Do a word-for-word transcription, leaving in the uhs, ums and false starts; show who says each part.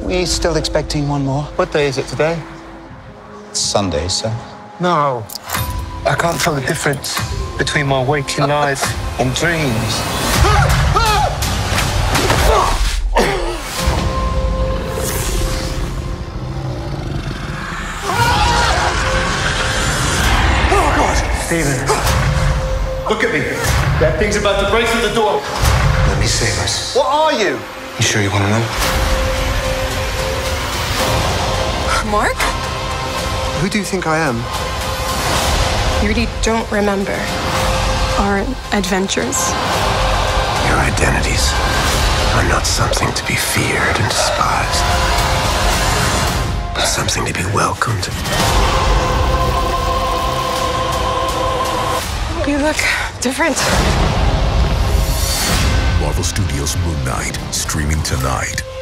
Speaker 1: we still expecting one more?
Speaker 2: What day is it today?
Speaker 1: It's Sunday, sir.
Speaker 2: No. I can't tell the difference between my waking life and dreams. Oh, God! Stephen. Look at me. That thing's about to break through the door.
Speaker 3: Let me save us.
Speaker 2: What are you?
Speaker 3: You sure you want to know?
Speaker 4: Mark?
Speaker 3: Who do you think I am?
Speaker 4: You really don't remember our adventures?
Speaker 3: Your identities are not something to be feared and despised, but something to be welcomed.
Speaker 4: You look different.
Speaker 5: Marvel Studios' Moon Knight, streaming tonight.